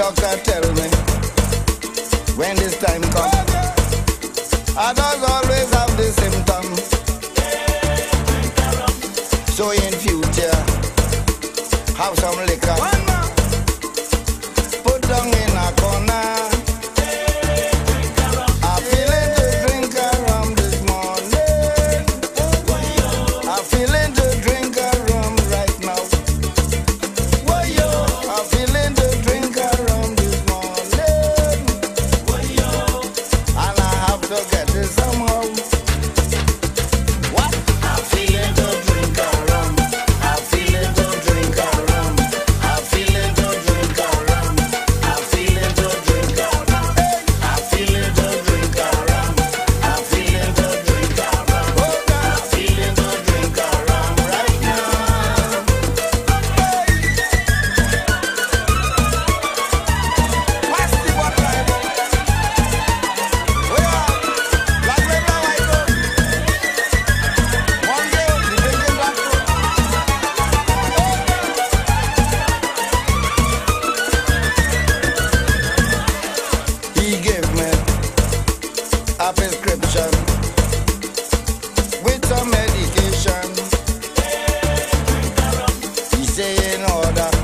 doctor tell me when this time comes, I does always have the symptoms. So in future, have some liquor, put down in a corner. I feeling to drink a rum this morning. I feeling to drink a rum right now. I feeling to drink a rum this morning. And I have to get this somehow. What? I feeling to drink a rum. I feeling to drink a rum. I feeling to drink a rum. I feeling to drink a rum. I feeling to drink a rum. I feeling to drink a rum. I feeling to drink a rum right now. Pass the bottle, I go. Black paper, white go. One girl, the drinking black go. He gave me a prescription with some medication. He say in order